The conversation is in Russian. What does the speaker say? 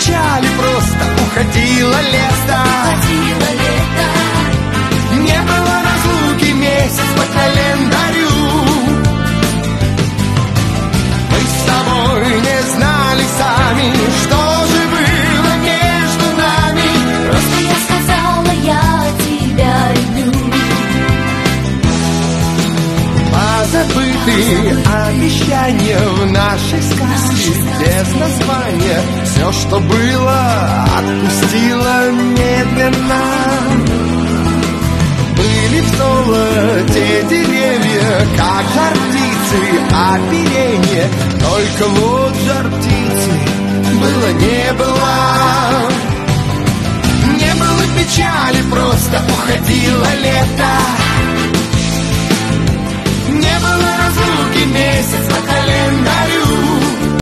печали, просто уходило лето. Не было разлуки месяц по календарю. Мы с тобой не знали сами, что же было между нами. Просто я сказала, я тебя люблю. Позабытые обещания в нашей сказке, без названия. Все, что было, отпустила медленно. Были в золоте деревья, как жар птицы, оперенье. Только вот жар птицы было не было. Не было печали, просто уходило лето. Не было разлуки месяц по календарю.